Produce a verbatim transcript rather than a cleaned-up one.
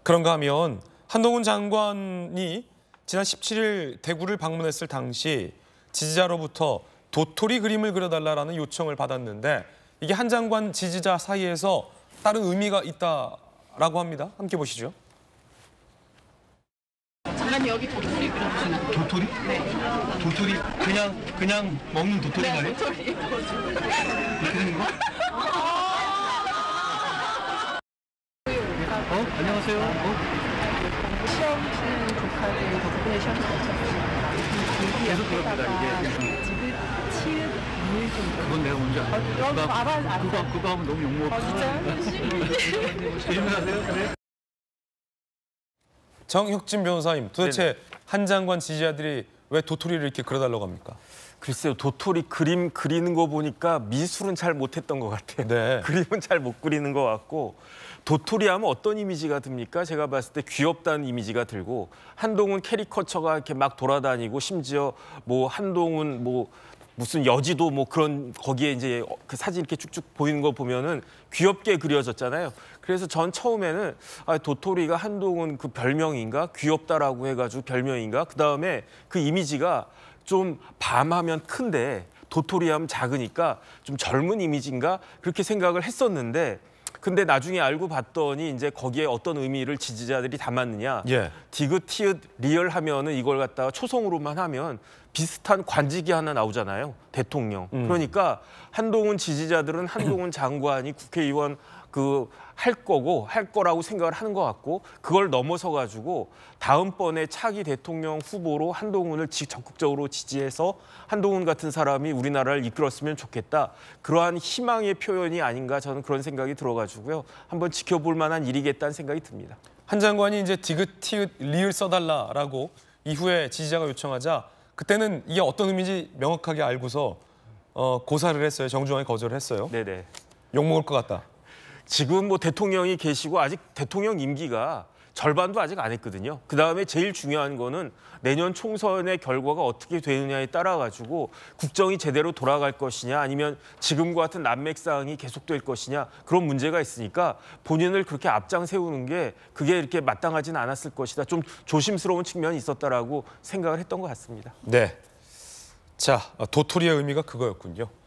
그런가 하면 한동훈 장관이 지난 십칠 일 대구를 방문했을 당시 지지자로부터 도토리 그림을 그려달라는 요청을 받았는데 이게 한 장관 지지자 사이에서 다른 의미가 있다라고 합니다. 함께 보시죠. 장관님 여기 도토리 그려주시는 도토리? 네. 도토리 그냥 그냥 먹는 도토리 네, 말이에요? 도토리. 이렇게 생긴 거? 어? 안녕하세요. 어? 시험 치는 조카들 덕분에 시험 잘 쳤습니다. 계속 그럽니다, 이게. 지금 치읓 물 좀. 그건 내가 뭔지 알아. 어, 그거, 알아, 알아. 그거, 그거 하면 너무 욕먹어. 아, 진짜요? 질문하세요? 정혁진 변호사님, 도대체 네네. 한 장관 지지자들이 왜 도토리를 이렇게 그려달라고 합니까? 글쎄요, 도토리 그림 그리는 거 보니까 미술은 잘 못했던 것 같아요. 네. 그림은 잘 못 그리는 것 같고 도토리 하면 어떤 이미지가 듭니까? 제가 봤을 때 귀엽다는 이미지가 들고 한동훈 캐리커처가 이렇게 막 돌아다니고 심지어 뭐 한동훈 뭐 무슨 여지도 뭐 그런 거기에 이제 그 사진 이렇게 쭉쭉 보이는 거 보면은 귀엽게 그려졌잖아요. 그래서 전 처음에는 아, 도토리가 한동훈 그 별명인가 귀엽다라고 해가지고 별명인가 그 다음에 그 이미지가 좀 밤하면 큰데 도토리 하면 작으니까 좀 젊은 이미지인가 그렇게 생각을 했었는데 근데 나중에 알고 봤더니 이제 거기에 어떤 의미를 지지자들이 담았느냐. 예. 디귿, 티읕, 리을 하면은 이걸 갖다가 초성으로만 하면 비슷한 관직이 하나 나오잖아요. 대통령. 음. 그러니까 한동훈 지지자들은 한동훈 장관이 국회의원 그 할 거고 할 거라고 생각을 하는 것 같고 그걸 넘어서 가지고 다음번에 차기 대통령 후보로 한동훈을 적극적으로 지지해서 한동훈 같은 사람이 우리나라를 이끌었으면 좋겠다. 그러한 희망의 표현이 아닌가 저는 그런 생각이 들어가지고요. 한번 지켜볼 만한 일이겠다는 생각이 듭니다. 한 장관이 이제 디귿, 티읕, 리을 써달라라고 이후에 지지자가 요청하자 그때는 이게 어떤 의미인지 명확하게 알고서 어, 고사를 했어요. 정중하게 거절을 했어요. 네네. 욕먹을 것 같다. 지금 뭐 대통령이 계시고 아직 대통령 임기가 절반도 아직 안 했거든요. 그다음에 제일 중요한 거는 내년 총선의 결과가 어떻게 되느냐에 따라 가지고 국정이 제대로 돌아갈 것이냐 아니면 지금과 같은 난맥상이 계속될 것이냐 그런 문제가 있으니까 본인을 그렇게 앞장 세우는 게 그게 이렇게 마땅하지는 않았을 것이다. 좀 조심스러운 측면이 있었다라고 생각을 했던 것 같습니다. 네. 자, 도토리의 의미가 그거였군요.